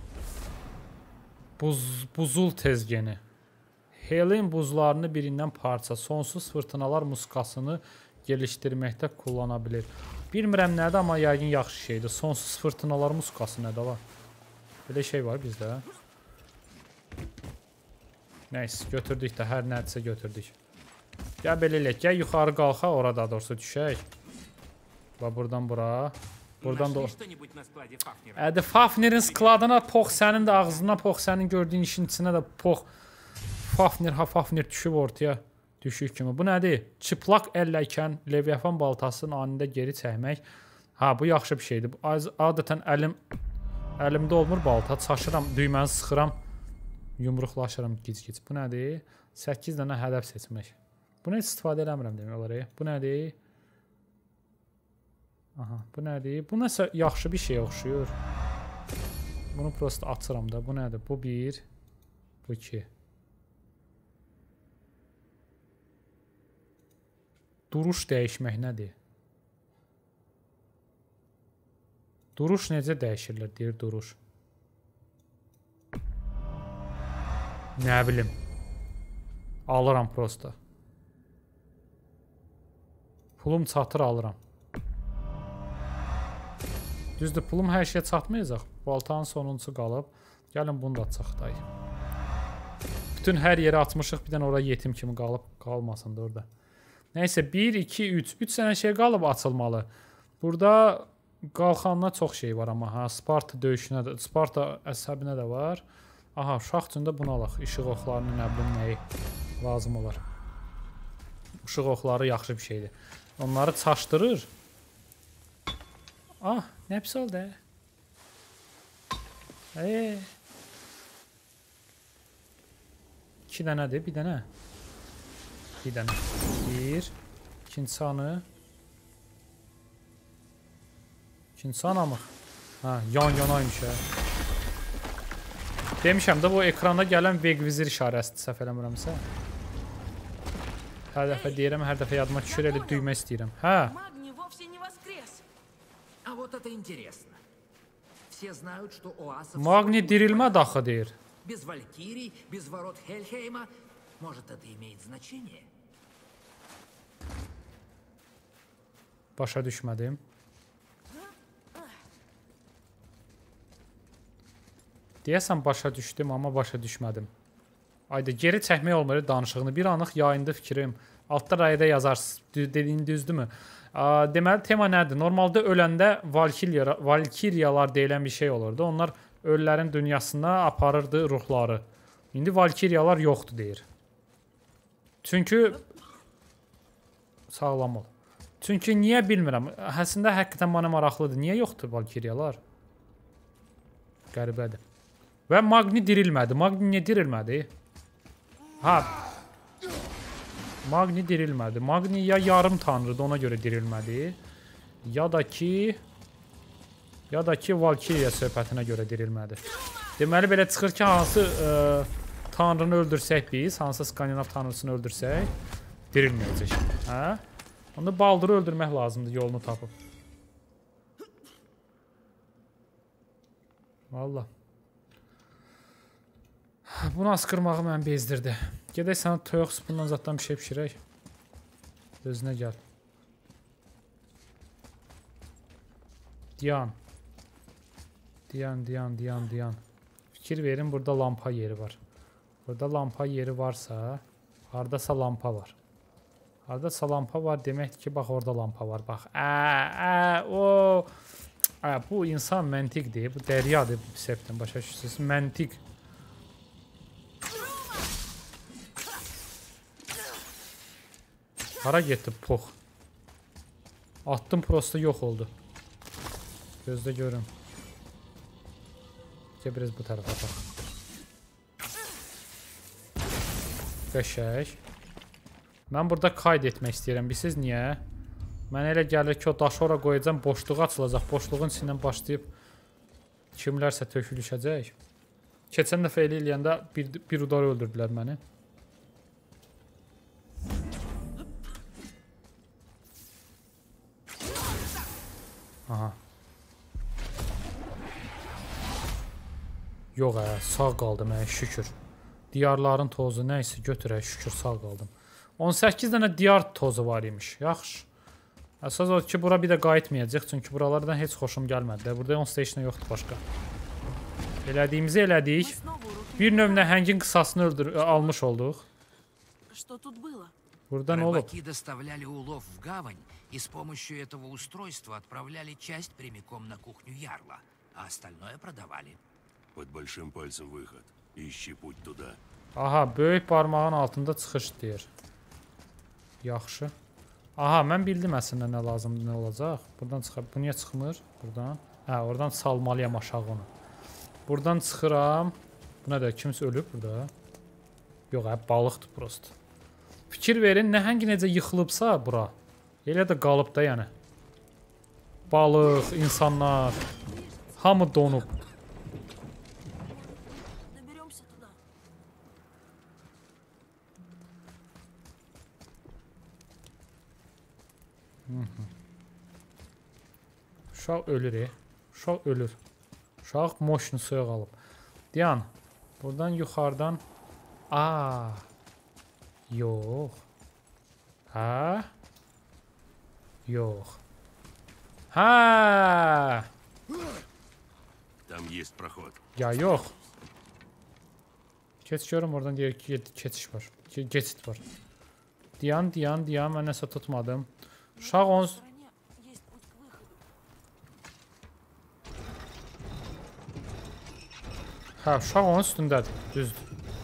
buz, buzul tezgeni. Helen buzlarını birindən parça, sonsuz fırtınalar muskasını gelişdirməkdə kullana bilir. Bilmirəm nədir, amma yəqin yaxşı şeydir. Sonsuz fırtınalar muskası nədə var? Belə şey var bizdə. Nəysə, götürdük də, hər nədirsə götürdük. Gəl belə elək, gəl yuxarı qalxa, orada doğrusu düşək. Və buradan bura. Buradan da... Ədə Fafnerin skladına pox, sənin də ağzına pox, sənin gördüyün işin içinə də pox. Fafner, ha Fafner düşüb ortaya. Düşük kimi. Bu nədir? Çıplaq əlləykən Leviathan baltasının anində geri çəkmək. Ha, bu yaxşı bir şeydir. Adətən əlim əlimdə olmur balta. Çaşıram, düyməni sıxıram. Yumruqlaşıram gic-gic. Bu nədir? səkkiz dənə hədəf seçmək. Bunu istifadə eləmirəm demək olar. Bu nədir? Aha, bu nədir? Bu nəsə yaxşı bir şey oxşuyur. Bunu prosto açıram da. Bu nədir? Bu bir. Bu iki. Duruş dəyişmək nədir? Duruş necə dəyişirlər, deyir duruş. Nə bilim. Alıram prosto. Pulum çatır, alıram. Düzdür, pulum hər şeyə çatmayacaq. Baltanın sonuncusu qalıb. Gəlin bunu da açaq dayı. Bütün hər yeri açmışıq, bir dənə oraya yetim kimi qalıb, qalmasın da orada. Nəysə, bir, iki, üç. üç sənə şey qalıb açılmalı. Burada qalxanına çox şey var amma. Ha, Sparta döyüşünə də, Sparta əsəbinə də var. Aha, uşaq üçün də bunu alaq. İşıq oxlarını nə bilim nəyi lazım olar. İşıq oxları yaxşı bir şeydir. Onları çaşdırır. Ah, nə pis oldu? Eee. İki dənədir, bir dənə. Bir dənə. Bir. İkinci anı. İkinci anı mı? Ha, yan yanaymış ha. Demişəm də bu ekranda gələn Vegvizir işarəsidir, səhv eləmirəmsə. Hər dəfə deyirəm, hər dəfə yadıma düşür, elə düymə istəyirəm. Hə. Magni dirilmədi axı deyir. Без Валькирий, без ворот Хельхейма. Может, это имеет значение? Başa düşmədim. Deyəsən başa düşdüm, amma başa düşmədim. Ayda geri çəkmək olmur danışığını. Bir anlıq yayındı fikrim. Altda rayda yazarsınız. Dediyin düzdürmü? Deməli, tema nədir? Normalda öləndə Valkiriyalar deyilən bir şey olurdu. Onlar ölülərin dünyasına aparırdı ruhları. İndi Valkiriyalar yoxdur deyir. Çünki sağlam ol. Çünki niyə bilmirəm. Əslində həqiqətən mənə maraqlıdır. Niyə yoxdur Valkiriyalar? Qəribədir. Və Magni dirilmədi. Magni niyə dirilmədi? Ha. Magni dirilmədi. Magni ya yarım tanrıdır, ona görə dirilmədi. Ya da ki ya da ki Valkiriya söhbətinə görə dirilmədi. Deməli belə çıxır ki, hansı ə, tanrını öldürsək biz, hansı Skandinav tanrısını öldürsək, dirilməyəcək. Hə? Onda Baldırı öldürmək lazımdır, yolunu tapıb. Valla. Bunu askırmağı mən bezdirdi. Gedək sənə toyuq supundan zatdan bir şey pişirək. Özünə gəl. Diyan. Diyan, diyan, diyan, diyan. Fikir verin, burada lampa yeri var. Burada lampa yeri varsa, haradasa lampa var. Haradasa lampa var deməkdir ki, bax orada lampa var. Bax, ə, ə, o. Ə, bu insan məntiqdir, bu dəryadır bu sepdən, başa düşürsünüz, məntiq. Hara getdi pox. Attım prosta yox oldu. Gözdə görüm. Gəl biraz bu tərəfə bax. Qəşəng. Mən burada qayd etmək istəyirəm. Bilirsiniz niyə? Mənə elə gəlir ki, o daşı ora qoyacam, boşluq açılacaq. Boşluğun içindən başlayıb kimlərsə tökülüşəcək. Keçən dəfə elə eləyəndə bir, bir udar öldürdülər məni. Aha. Yox ə, sağ qaldım ə, şükür. Diyarların tozu nəysə götürək, şükür sağ qaldım. on səkkiz dənə diyar tozu var imiş. Yaxşı. Əsas odur ki, bura bir də qayıtmayacaq. Çünki buralardan heç xoşum gəlmədi. Burada on station yoxdur başqa. Elədiyimizi elədik. Bir növ nəhəngin qısasını öldür almış olduq. Что тут было? Burada nə olub? Рыбаки доставляли улов в гавань и с помощью этого устройства отправляли часть прямиком на кухню Ярла, а остальное продавали. Под большим пальцем выход. Ищи путь туда. Aha, böyük barmağın altında çıxış deyir. Yaxşı. Aha, mən bildim əslində nə lazımdır, nə olacaq. Buradan çıxır. Bu niyə çıxmır? Buradan. Hə, oradan salmalıyam aşağı onu. Buradan çıxıram. Bu nədir? Kimsə ölüb burada? Yox, hə, balıqdır prosto. Fikir verin, nəhəng necə yıxılıbsa bura. Elə də qalıb da yəni. Balıq, insanlar. Hamı donub. Доберемся туда. Uşaq ölür, e. Uşaq ölür. Uşaq moşnu suya qalıb. Dayan. Buradan yuxarıdan. Aa. Yox. Hə? Yox. Hə! Там есть проход. Ya yox. Keç görüm oradan deyək ki, keçiş var. Ke keçid var. Dayan, dayan, dayan. Mən nəsə tutmadım. Uşaq onu... В стороне есть путь к выходу. Hə, uşaq onun üstündədir. Düzdür.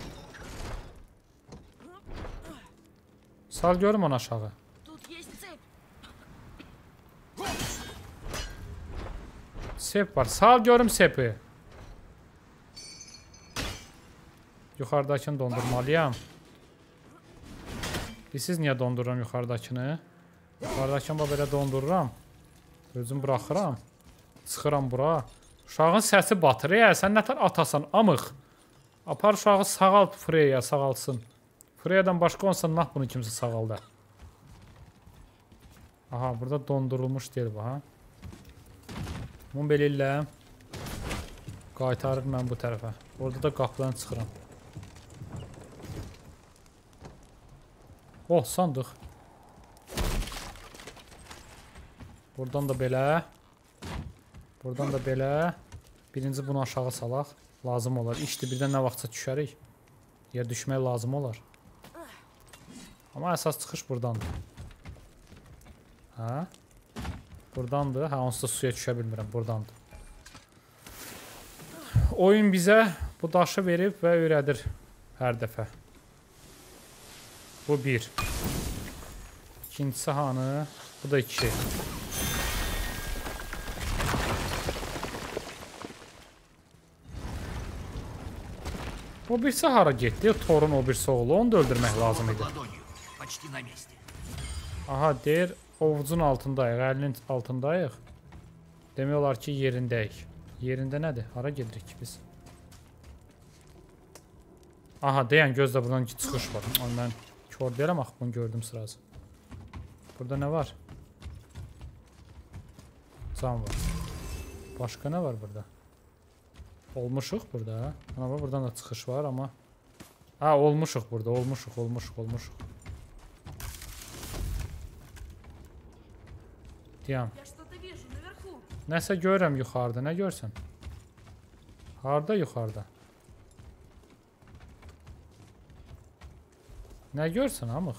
Sal görüm onu aşağı. Тут есть цепь. Sep var. Sal görüm sepi. Yuxarıdakını dondurmalıyam. Siz niyə dondururam yuxarıdakını? Yuxarıdakını belə dondururam. Özüm buraxıram. Çıxıram bura. Uşağın səsi batır. Ya, sən nətər atasan, amıq. Apar uşağı sağalt Freya'ya, sağalsın. Freya'dan başqa olsa nah bunu kimsə sağaldar. Aha, burada dondurulmuş deyil bu, ha. Bunu belə illəm. Qaytarır mən bu tərəfə. Orada da qapıdan çıxıram. Oh, sandıq. Buradan da belə. Buradan da belə. Birinci bunu aşağı salaq. Lazım olar. İşte birdən nə vaxtsa düşərik. Ya düşmək lazım olar. Amma əsas çıxış buradandır. Hə? Buradandır. Hə, onsuz da suya düşə bilmirəm. Buradandır. Oyun bizə bu daşı verib və öyrədir hər dəfə. Bu bir. İkincisi hanı? Bu da iki. O birisi hara getdi? Thor'un o birisi oğlu. Onu da öldürmək lazım idi. Почти на месте. Aha, deyir, ovucun altındayıq, əlinin altındayıq. Demək olar ki, yerindəyik. Yerində nədir? Hara gedirik ki biz? Aha, deyən gözlə buradan ki, çıxış var. Mən kör deyirəm, axı bunu gördüm sırası. Burada nə var? Can var. Başqa nə var burada? Olmuşuq burada. Ana, buradan da çıxış var, amma... Ha, olmuşuq burada, olmuşuq, olmuşuq, olmuşuq. Deyəm. Я что-то вижу наверху. Nəsə görürəm yuxarıda, nə görsən? Harda yuxarıda? Nə görsən, amıq?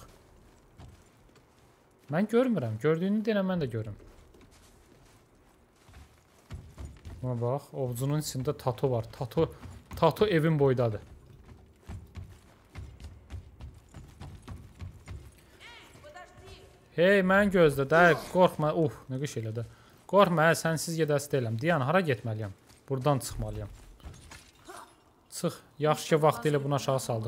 Mən görmürəm, gördüyünü deyən mən də görürüm. Buna bax, ovucunun içində tatu var. Tatu, tatu evin boydadır. Подожди. Hey, mən gözlə, də, qorxma. Uf, nə qış elədi. Qorxma, hə, sənsiz gedəsi deyiləm. Diyan, hara getməliyəm? Buradan çıxmalıyam. Çıx, yaxşı ki, vaxtı ilə bunu aşağı saldıq.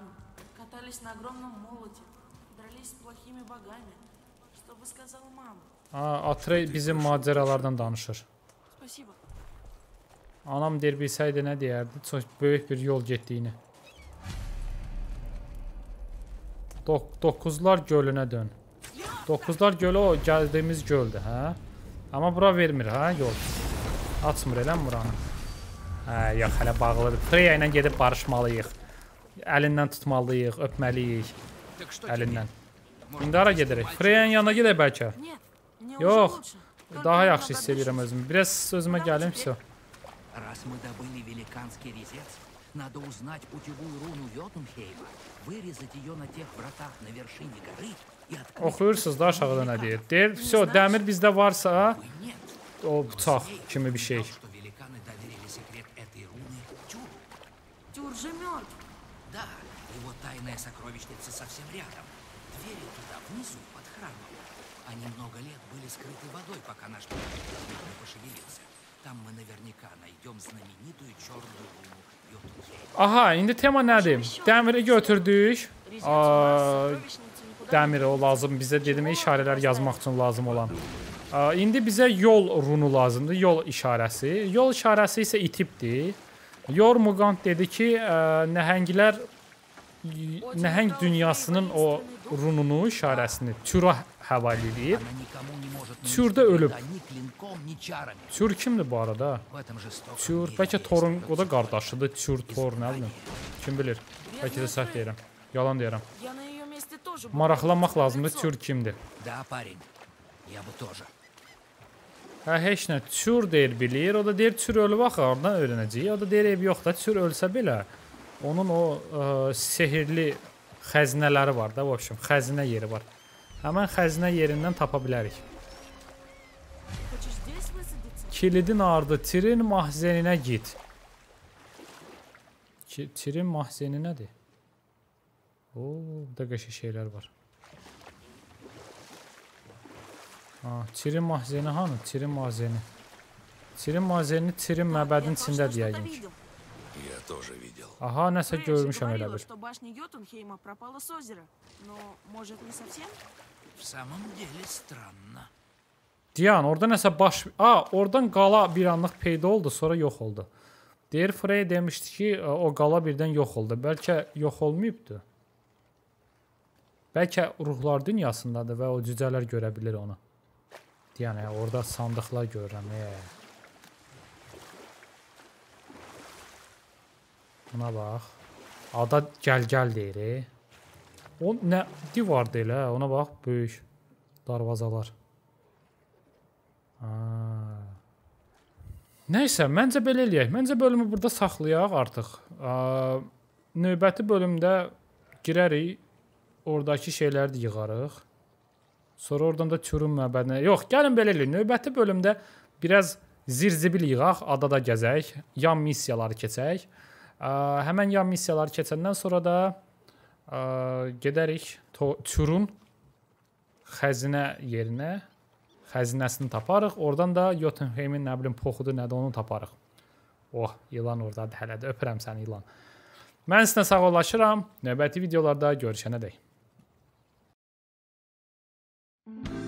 Atrey bizim macəralardan danışır. Anam deyir, bilsəydi nə deyərdi? Çox böyük bir yol getdiyini. Dokuzlar gölünə dön. Dokuzlar gölü o gəldiyimiz göldür, hə? Amma bura vermir, hə, yol. Açmır, eləm buranı. Hə, yox, hələ bağlıdır. Freya ilə gedib barışmalıyıq. Əlindən tutmalıyıq, öpməliyik. Əlindən. İndi hara gedirik? Freyanın yanına gedək bəlkə. Yox, daha yaxşı hiss edirəm özümü. Biraz sözümə gəlim, все. Раз мы добыли великанский резец, надо узнать путевую руну Йотунхейма, вырезать ее на тех вратах на вершине горы и открыть... Oxuyursuz da aşağıda nə deyir? Deyir, все, dəmir bizdə varsa, o bıçaq kimi bir şey. Тюр же мертв. Да, его тайная сокровищница совсем рядом. Двери туда, внизу, под храмом. Они много лет были скрыты водой, пока наш путеводитель не пошевелился. Там мы наверняка найдем знаменитую черную луну Йотунхейма. Aha, indi tema nədir? Dəmiri götürdük. Dəmir o lazım. Bizə dedim, işarələr yazmaq üçün lazım olan. Aa, indi bizə yol runu lazımdır. Yol işarəsi. Yol işarəsi isə itibdir. Yormugand dedi ki, ə, nəhənglər nəhəng dünyasının o rununu, işarəsini Türə həval edir. Türdə ölüb. Tür kimdir bu arada? Tür, bəlkə Thorun, o da qardaşıdır. Tür, Thor, nə bilim. Kim bilir? Bəlkə də səhv deyirəm. Yalan deyirəm. Maraqlanmaq lazımdır, Tür kimdir? Hə, heç nə, Tür deyir, bilir. O da deyir, Tür ölüb axı, oradan öyrənəcək. O da deyir, ev yox da, Tür ölsə belə, onun o ə, sehirli xəzinələri var da, vəbşim, xəzinə yeri var. Həmən xəzinə yerindən tapa bilərik. Kilidin ardı, Tirin mahzeninə git. Tirin mahzeni nədir? Oo, burada qəşəng şeylər var. Ha, Tirin mahzeni hanı? Tirin mahzeni. Tirin mahzeni Tirin məbədin içindədir yəqin ki. Я тоже видел. Aha, nəsə görmüşəm elə bir. В самом деле странно. Diyan, orada nəsə baş... Aa, oradan qala bir anlıq peyda oldu, sonra yox oldu. Deyir, Frey demişdi ki, o qala birdən yox oldu. Bəlkə yox olmayıbdı. Bəlkə ruhlar dünyasındadır və o cücələr görə bilir onu. Diyan, orada sandıqlar görürəm. E. Buna bax. Ada gəl-gəl deyir. E. O nə divardır elə, ona bax, böyük darvazalar. Aa. Nəysə, məncə belə eləyək. Məncə bölümü burada saxlayaq artıq. Aa, növbəti bölümdə girərik, oradakı şeyləri də yığarıq. Sonra oradan da Türün məbədinə... Yox, gəlin belə eləyək. Növbəti bölümdə biraz zirzibil yığaq, adada gəzək, yan missiyaları keçək. Aa, həmən yan missiyaları keçəndən sonra da aa, gedərik Türün xəzinə yerinə. Xəzinəsini taparıq. Oradan da Jotunheimin nə bilim poxudu nədir onu taparıq. Oh, ilan oradadır hələ də. Öpürəm səni ilan. Mən sizlə sağollaşıram. Növbəti videolarda görüşənədək.